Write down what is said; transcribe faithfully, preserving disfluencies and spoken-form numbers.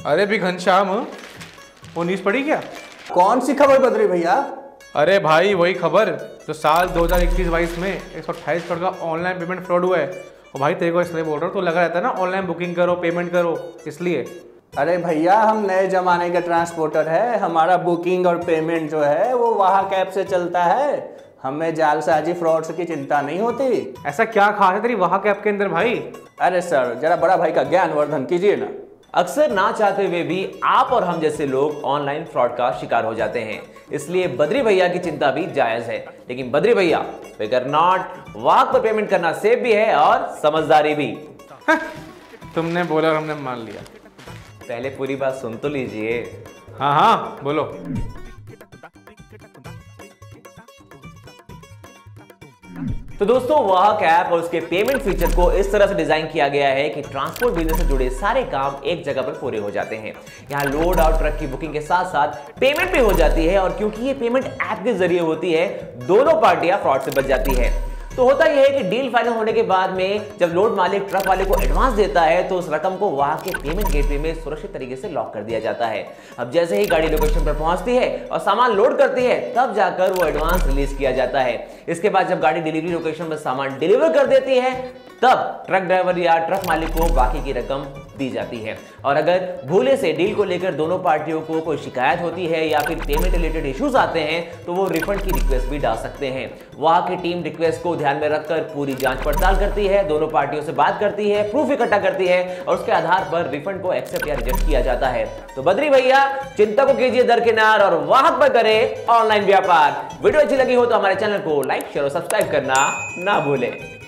अरे भी घनश्याम, वो न्यूज़ पढ़ी क्या? कौन सी खबर बदरी भैया? अरे भाई वही खबर जो साल दो हज़ार इक्कीस बाईस में एक सौ अट्ठाईस करोड़ का ऑनलाइन पेमेंट फ्रॉड हुआ है। और भाई तेरे को इसलिए बोल रहा हूँ, तो लगा रहता है ना ऑनलाइन बुकिंग करो, पेमेंट करो, इसलिए। अरे भैया, हम नए जमाने के ट्रांसपोर्टर है, हमारा बुकिंग और पेमेंट जो है वो वाहक ऐप से चलता है। हमें जालसाजी फ्रॉड्स की चिंता नहीं होती। ऐसा क्या खास है तेरी वाहक ऐप के अंदर भाई? अरे सर, जरा बड़ा भाई का ज्ञान वर्धन कीजिए ना। अक्सर ना चाहते हुए भी आप और हम जैसे लोग ऑनलाइन फ्रॉड का शिकार हो जाते हैं, इसलिए बद्री भैया की चिंता भी जायज है। लेकिन बद्री भैया फिकर नॉट, वाहक पर पेमेंट करना सेफ भी है और समझदारी भी। तुमने बोला और हमने मान लिया। पहले पूरी बात सुन तो लीजिए। हाँ हाँ बोलो। तो दोस्तों, वाहक ऐप और उसके पेमेंट फीचर को इस तरह से डिजाइन किया गया है कि ट्रांसपोर्ट बिजनेस से जुड़े सारे काम एक जगह पर पूरे हो जाते हैं। यहाँ लोड और ट्रक की बुकिंग के साथ साथ पेमेंट भी हो जाती है, और क्योंकि ये पेमेंट ऐप के जरिए होती है, दोनों पार्टियां फ्रॉड से बच जाती है। तो होता यह है कि डील फाइनल होने के बाद में जब लोड मालिक ट्रक वाले को एडवांस देता है, तो उस रकम को वहां के पेमेंट गेटवे में सुरक्षित तरीके से लॉक कर दिया जाता है। अब जैसे ही गाड़ी लोकेशन पर पहुंचती है और सामान लोड करती है, तब जाकर वो एडवांस रिलीज किया जाता है। इसके बाद जब गाड़ी डिलीवरी लोकेशन पर सामान डिलीवर कर देती है, तब ट्रक ड्राइवर या ट्रक मालिक को बाकी की रकम दी जाती है। और अगर भूले से डील को लेकर दोनों पार्टियों को कोई शिकायत होती है या फिर पेमेंट रिलेटेड इश्यूज आते हैं, तो वो रिफंड की रिक्वेस्ट भी डाल सकते हैं। वहां की टीम रिक्वेस्ट को ध्यान में रखकर पूरी जांच पड़ताल करती है, दोनों पार्टियों से बात करती है, प्रूफ इकट्ठा करती है, और उसके आधार पर रिफंड को एक्सेप्ट या रिजेक्ट किया जाता है। तो बद्री भैया, चिंता को कीजिए दरकिनार और वाहक पर करें ऑनलाइन व्यापार। वीडियो अच्छी लगी हो तो हमारे चैनल को लाइक शेयर और सब्सक्राइब करना ना भूलें।